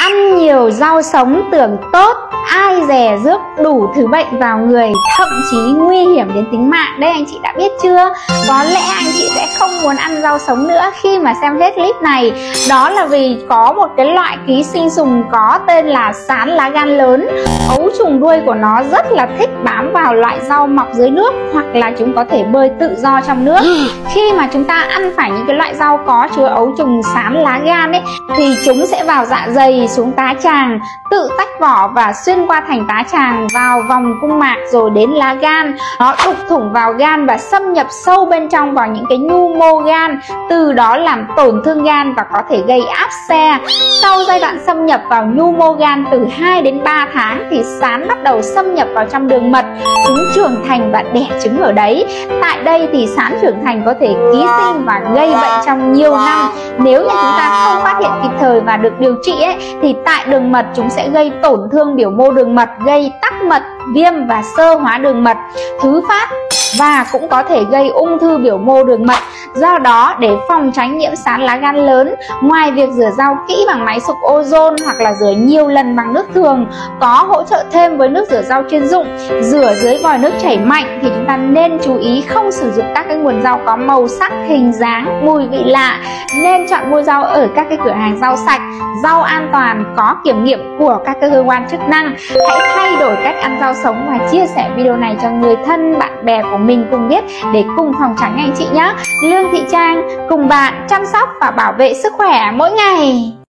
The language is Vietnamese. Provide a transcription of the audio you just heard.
Ăn nhiều rau sống tưởng tốt, ai dè rước đủ thứ bệnh vào người, thậm chí nguy hiểm đến tính mạng. Đây anh chị đã biết chưa? Có lẽ anh chị sẽ không muốn ăn rau sống nữa khi mà xem hết clip này. Đó là vì có một cái loại ký sinh trùng có tên là sán lá gan lớn. Ấu trùng đuôi của nó rất là thích bám vào loại rau mọc dưới nước, hoặc là chúng có thể bơi tự do trong nước. Khi mà chúng ta ăn phải những cái loại rau có chứa ấu trùng sán lá gan ấy, thì chúng sẽ vào dạ dày, xuống tá tràng, tự tách vỏ và xuyên qua thành tá tràng vào vòng cung mạc rồi đến lá gan. Nó đục thủng vào gan và xâm nhập sâu bên trong vào những cái nhu mô gan, từ đó làm tổn thương gan và có thể gây áp xe. Sau giai đoạn xâm nhập vào nhu mô gan từ 2 đến 3 tháng thì sán bắt đầu xâm nhập vào trong đường mật. Chúng trưởng thành và đẻ trứng ở đấy. Tại đây thì sán trưởng thành có thể ký sinh và gây bệnh trong nhiều năm. Nếu như chúng ta không phát hiện kịp thời và được điều trị ấy, thì tại đường mật chúng sẽ gây tổn thương biểu mô đường mật, gây tắc mật, viêm và xơ hóa đường mật, thứ phát, và cũng có thể gây ung thư biểu mô đường mật. Do đó, để phòng tránh nhiễm sán lá gan lớn, ngoài việc rửa rau kỹ bằng máy sục ozone hoặc là rửa nhiều lần bằng nước thường, có hỗ trợ thêm với nước rửa rau chuyên dụng, rửa dưới vòi nước chảy mạnh, thì chúng ta nên chú ý không sử dụng các cái nguồn rau có màu sắc, hình dáng, mùi vị lạ. Nên chọn mua rau ở các cái cửa hàng rau sạch, rau an toàn, có kiểm nghiệm của các cơ quan chức năng. Hãy thay đổi cách ăn rau sống và chia sẻ video này cho người thân, bạn bè của mình cùng biết để cùng phòng tránh anh chị nhé. Lương Thị Trang cùng bạn chăm sóc và bảo vệ sức khỏe mỗi ngày.